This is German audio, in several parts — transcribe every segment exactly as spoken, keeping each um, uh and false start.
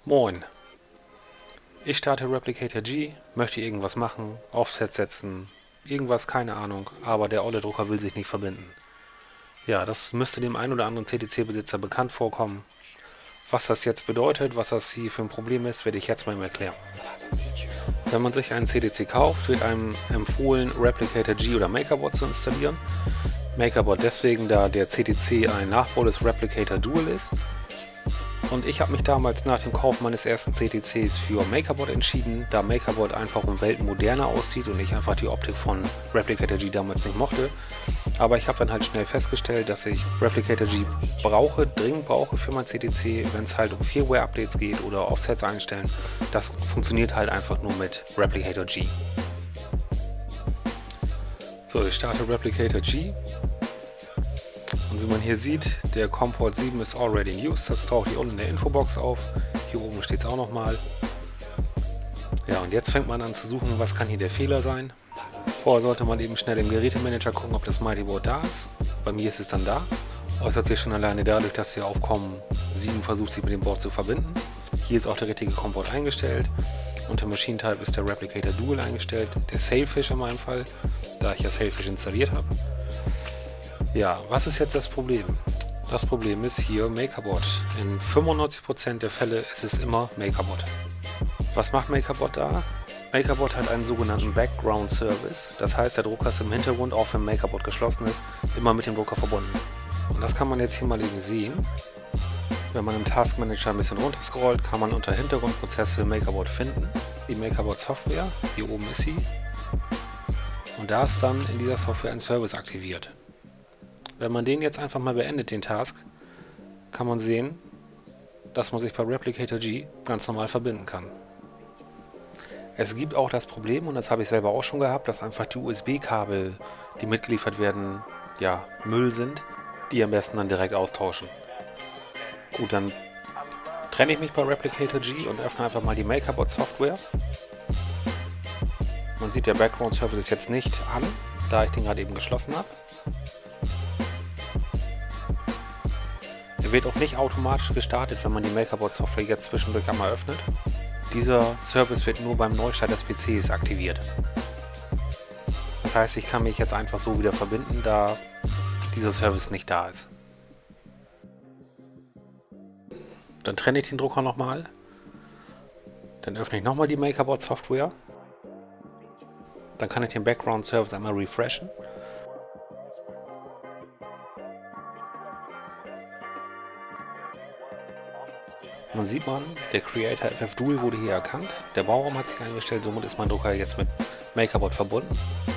Moin! Ich starte Replicator G, möchte irgendwas machen, Offset setzen, irgendwas, keine Ahnung, aber der olle Drucker will sich nicht verbinden. Ja, das müsste dem einen oder anderen C T C-Besitzer bekannt vorkommen. Was das jetzt bedeutet, was das hier für ein Problem ist, werde ich jetzt mal erklären. Wenn man sich einen C T C kauft, wird einem empfohlen, Replicator G oder MakerBot zu installieren. MakerBot deswegen, da der C T C ein Nachbau des Replicator Dual ist. Und ich habe mich damals nach dem Kauf meines ersten C T Cs für MakerBot entschieden, da MakerBot einfach um Welten moderner aussieht und ich einfach die Optik von Replicator G damals nicht mochte. Aber ich habe dann halt schnell festgestellt, dass ich Replicator G brauche, dringend brauche für mein C T C, wenn es halt um Firmware-Updates geht oder Offsets einstellen. Das funktioniert halt einfach nur mit Replicator G. So, ich starte Replicator G. Und wie man hier sieht, der COM-Port sieben ist already in use, das taucht hier unten in der Infobox auf. Hier oben steht es auch nochmal. Ja, und jetzt fängt man an zu suchen, was kann hier der Fehler sein. Vorher sollte man eben schnell im Gerätemanager gucken, ob das Mighty Board da ist. Bei mir ist es dann da. Äußert sich schon alleine dadurch, dass hier auf COM sieben versucht, sich mit dem Board zu verbinden. Hier ist auch der richtige COM-Port eingestellt. Unter Machine Type ist der Replicator Dual eingestellt, der Sailfish in meinem Fall, da ich ja Sailfish installiert habe. Ja, was ist jetzt das Problem? Das Problem ist hier MakerBot. In fünfundneunzig Prozent der Fälle ist es immer MakerBot. Was macht MakerBot da? MakerBot hat einen sogenannten Background Service. Das heißt, der Drucker ist im Hintergrund, auch wenn MakerBot geschlossen ist, immer mit dem Drucker verbunden. Und das kann man jetzt hier mal eben sehen. Wenn man im Task Manager ein bisschen runter scrollt, kann man unter Hintergrundprozesse MakerBot finden. Die MakerBot Software, hier oben ist sie. Und da ist dann in dieser Software ein Service aktiviert. Wenn man den jetzt einfach mal beendet, den Task, kann man sehen, dass man sich bei Replicator G ganz normal verbinden kann. Es gibt auch das Problem, und das habe ich selber auch schon gehabt, dass einfach die U S B-Kabel, die mitgeliefert werden, ja, Müll sind, die am besten dann direkt austauschen. Gut, dann trenne ich mich bei Replicator G und öffne einfach mal die MakerBot Software. Man sieht, der Background Service ist jetzt nicht an, da ich den gerade eben geschlossen habe. Er wird auch nicht automatisch gestartet, wenn man die MakerBot Software jetzt zwischendurch einmal öffnet. Dieser Service wird nur beim Neustart des P Cs aktiviert. Das heißt, ich kann mich jetzt einfach so wieder verbinden, da dieser Service nicht da ist. Dann trenne ich den Drucker nochmal. Dann öffne ich nochmal die MakerBot Software. Dann kann ich den Background Service einmal refreshen. Man sieht man, der Creator F F Dual wurde hier erkannt, der Bauraum hat sich eingestellt, somit ist mein Drucker jetzt mit MakerBot verbunden.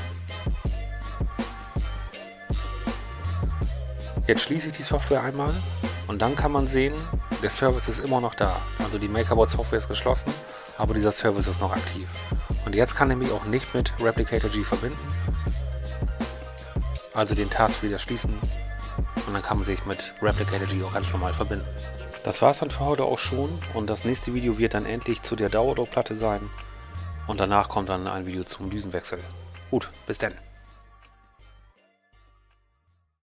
Jetzt schließe ich die Software einmal und dann kann man sehen, der Service ist immer noch da. Also die MakerBot Software ist geschlossen, aber dieser Service ist noch aktiv. Und jetzt kann er mich auch nicht mit Replicator G verbinden. Also den Task wieder schließen und dann kann man sich mit Replicator G auch ganz normal verbinden. Das war's dann für heute auch schon und das nächste Video wird dann endlich zu der Dauerdruckplatte sein und danach kommt dann ein Video zum Düsenwechsel. Gut, bis dann.